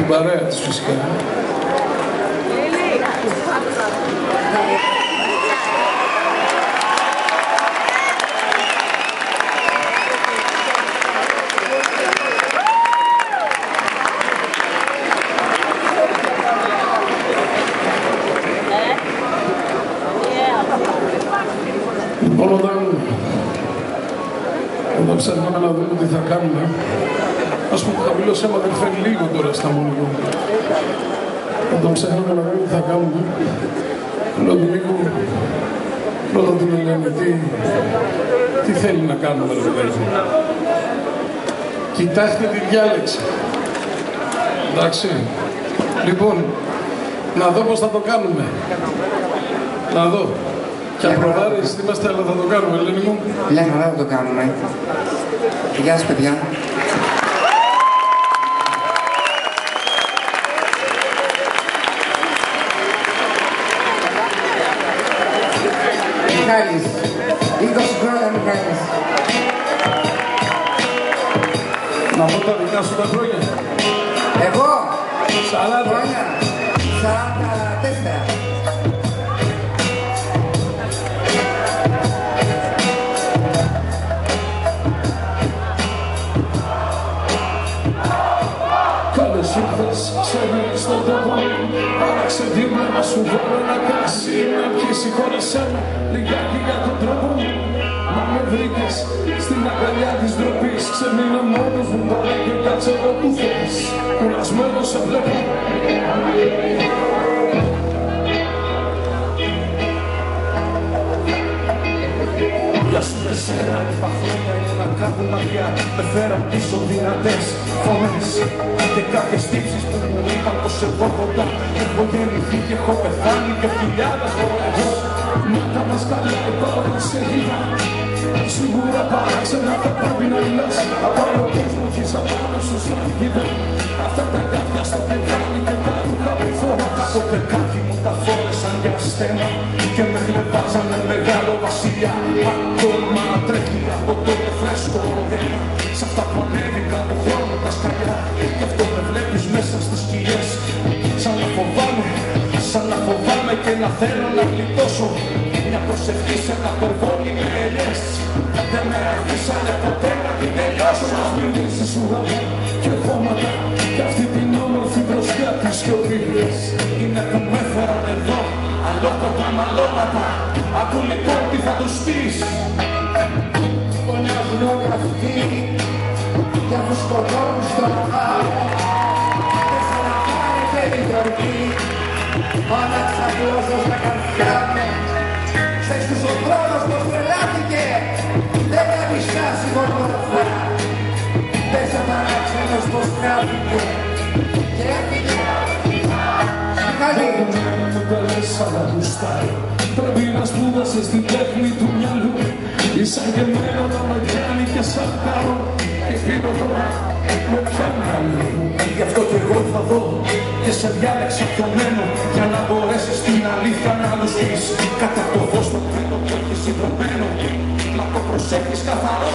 παρέα της φυσικά. Λοιπόν, όταν ψάχναμε να δούμε τι θα κάνουμε, ας πούμε, χαμηλός αίμα δεν φέρει λίγο τώρα στα μόνιμα. Όταν ψάχναμε να δούμε τι θα κάνουμε, λέω του Νίκου, πρώτα την Ελένη, τι θέλει να κάνουμε, ρε παιδί. Κοιτάξτε τη διάλεξη. Εντάξει. Λοιπόν, να δω πώς θα το κάνουμε. Να δω. Και απροβάρεις τι είμαστε, αλλά θα το κάνουμε, Ελένη μου. Μια χαρά θα το κάνουμε. Γεια σας, παιδιά. Μιχάλης. 20 χρόνια, Μιχάλης. Να πω τα δικά σου τα χρόνια. Εγώ. 40 χρόνια. 44. Ξέρεις στον τόπο, άλλαξε δίπλα να σου βάλω ένα ταξί. Να πιεις συγχώρεσέ με λιγάκι για τον τρόπο μου. Μα με βρήκες στην αγκαλιά της ντροπής. Ξεμείνω μόνος μου τώρα και κάτσε εδώ που θες. Κουρασμένος σε βλέπω. Για σου 4 χρόνια είναι να κάνουν μαγιά. Με φέραν πίσω δυνατές φωνές και κάποιες τύψεις που μου είπαν πως εγώ κοντά έχω γεννηθεί και έχω πεθάνει και χιλιάδες φορές. Μα τα μας καλά τώρα σε είδα. Σίγουρα παράξενα θα πρέπει να μιλάς. Από άλλο κόσμο έχεις απάνω σου σφαγίδα. Αυτά τα κάτια στο πεδάνι και τα ρούχα που φόρα. Το πεκάκι μου τα φόρεσαν για στέμα και με χλεβάζανε μεγάλο βασιλιά. Ακόμα τρέχει από τότε φρέσκο ροδένα. Σ' αυτά που ανέβηκαν το χρόνο τα σκαλιά. Γι' αυτό με βλέπεις μέσα στις σκιές. Σαν να φοβάμαι και να θέλω να γλιτώσω. Μια προσευχή σε ένα περβόλι με ελιές. Δεν με αφήσανε ποτέ να την τελειώσω. Να μιλήσεις ουρανό και χώματα κι αυτή την όμορφη δροσιά της σιωπής. Είναι που με έφεραν εδώ, αλόκοτα μαλώματα. Ακού λοιπόν τι θα τους πεις. Φωνάζουν όλοι αυτοί κι αφού σκοτώνουν στον άλλο. Θες να πάρετε την τροπή. Όλα ξαπλώσω στα καρδιά μου. Ξέρεις τους ο χρόνος πως τρελάθηκε. Δεν θα μισάσει μονομορφά. Πες ο παράξενος πως χάθηκε. Και έφυγε. Μιχάλη. Μου τα λες αλλά γουστάρω. Πρέπει να σπούδασες την τέχνη του μυαλού. Ήσαν και εμένα να με πιάνει και σαν κάνω. Και πίνω τώρα με πιάνει αλλού. Γι' αυτό κι εγώ θα δω και σε διάλεξα πιωμένο. Για να μπορέσεις την αλήθεια να τους πεις. Κατά το φως το τρίτο που έχεις συνδρομένο. Να το προσέχεις καθαρό.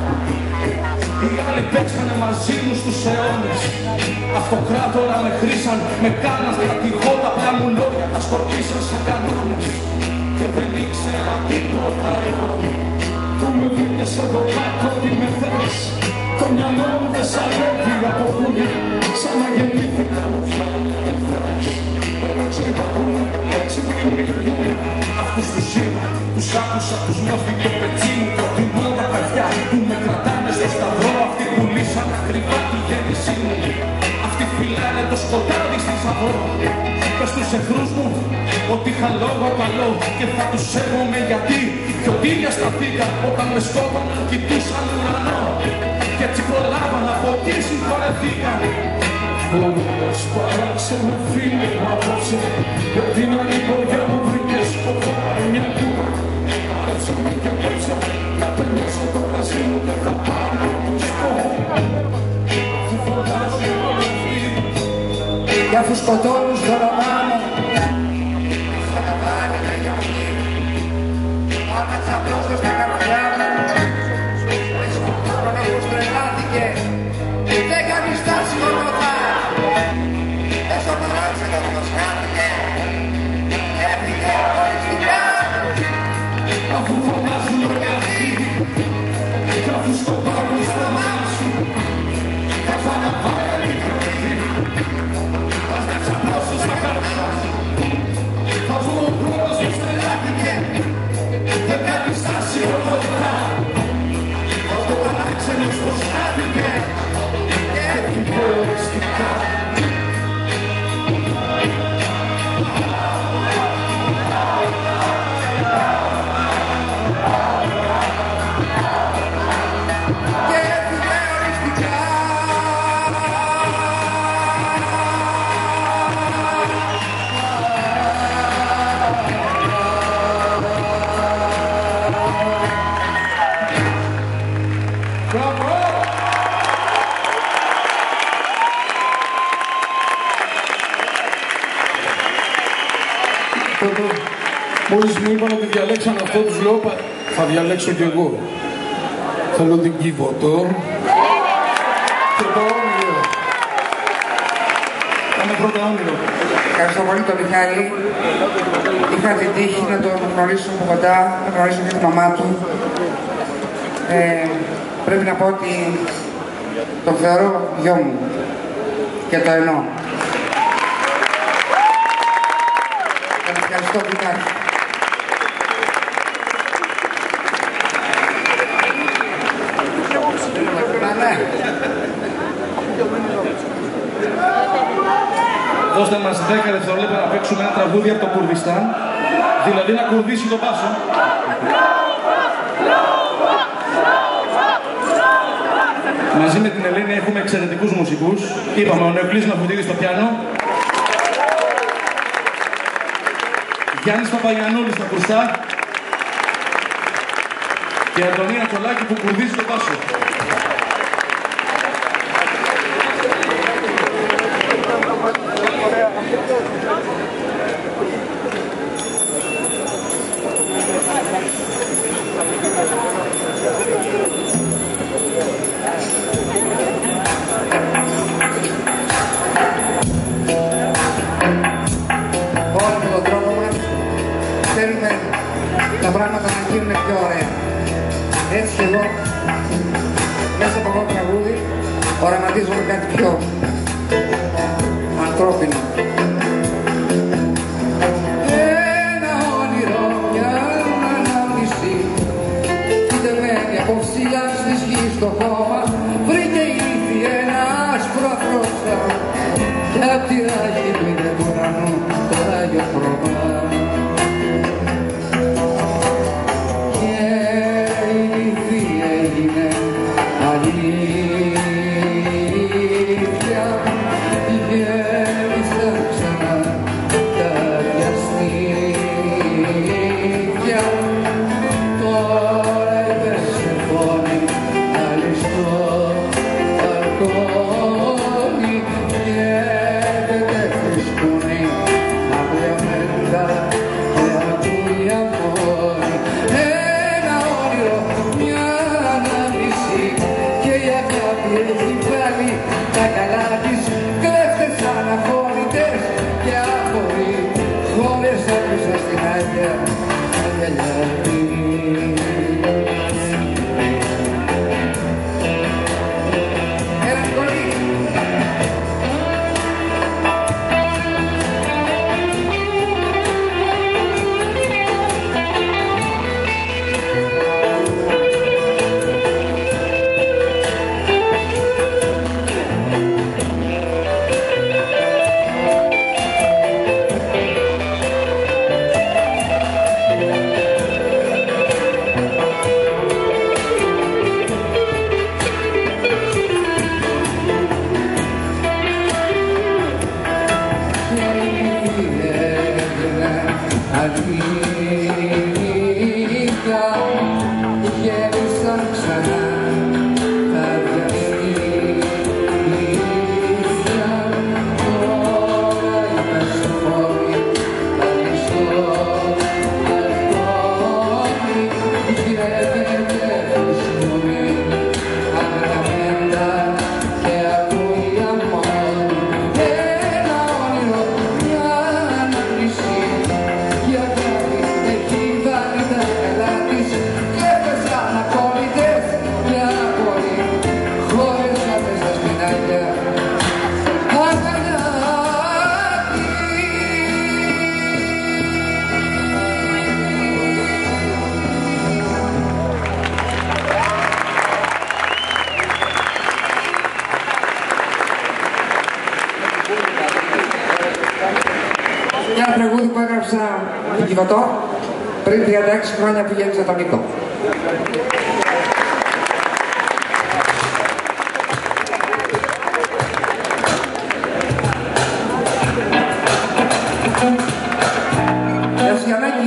Οι άλλοι παίξανε μαζί μου στους αιώνες. Αυτοκράτορα με χρήσαν, με κάναν στρατηγό. Τα απλά μου λόγια τα σκορπίσαν σε κανόνες. Και δεν ήξερα τίποτα εγώ. Που με βρήκες εδώ κάτω τι με θες. Το μυαλό μου δεν σ' αλεύει από πουλί. Σαν να γεννήθηκα μου φτάνει και θες. Έτσι υπάρχουν, έτσι μιλούν. Αυτούς τους είδα, τους άκουσα, τους νιώθει το πετσί μου. Και ότι μόνα παιδιά που με κρατάνε στο σταυρό. Αυτοί πουλήσαν ακριβά τη γέννησή μου. Αυτοί φυλάνε το σκοτάδι στη Σαββρό. Πες στους εχθρούς μου ότι είχα λόγο καλό και θα τους σέβομαι γιατί πιο τίλια σταθήκα όταν με σκότωναν κοιτούσαν ουρανό και έτσι προλάβαν από εκεί συγχωρεθήκα. Όμως παράξενο φίλε μου απόψε για την ανηποριά μου βρήκες ποτέ μια κούρα. Αρέψαμε και απόψε να τελειώσω το κρασί μου και θα πάω να τους πω. Αφού φωνάζω όλοι αυτοί κι αφού σκοτώνουν στο όνομά μου. Όλα ξαπλώσω στα καρδιά μου. Χρόνος πως τρελάθηκε. Δεν κάνει στάση μονοπά. Μόλις μου είπαν ότι διαλέξαν αυτό, τους λέω θα διαλέξω κι εγώ. Θέλω την Κιβωτό και το Όνειρο. Κάνε πρώτα Όνειρο. Ευχαριστώ πολύ τον Μιχάλη. Είχα την τύχη να τον γνωρίσω από κοντά, να γνωρίσω και τη μαμά του. Πρέπει να πω ότι τον θεωρώ γιο μου και το εννοώ. Τον ευχαριστώ που υπάρχει. Δώστε μας 10 δευτερόλεπτα να παίξουμε ένα τραγούδι από το Κουρδιστάν, δηλαδή να κουρδίσει τον Πάσο. Μαζί με την Ελένη έχουμε εξαιρετικούς μουσικούς. Είπαμε, ο Νεοκλής Ναφουτίδης στο πιάνο, Γιάννης Παπαγιαννούλης στα κρουστά και Αντωνία Τσολάκη που κουρδίζει τον Πάσο. Τα πράγματα να γίνουν πιο ωραία. Έτσι και εγώ, μέσα από αυτό το τραγούδι, οραματίζομαι κάτι πιο ανθρώπινο. Ένα όνειρο, μια ανάμνηση, φυτεμένη από ψηλά στη γη στο χώμα, βρήκε ήθη ένα άσπρο αφρόσα και απ' τη ράγη πήρε του ουρανού το άγιο χρώμα. Ένα τραγούδι που έγραψα την Κιβωτό πριν 36 χρόνια που γέννησα τον Νίκο. Γεια σου Γιαννάκη.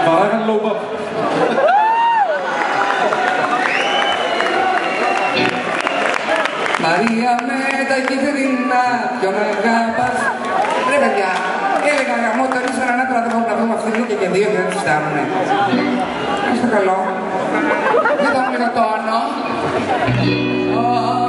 Παρακαλώ, Μαρία με τα κυφερινά, ποιον αγάπας. Ρε παιδιά, έλεγα γαμό το ρίξαν ανάπερα, δεν μπορούμε να βρούμε αυτή και δύο και δεν τους φτάνουνε. Είστε καλό. Δεν το λίγο τόνο.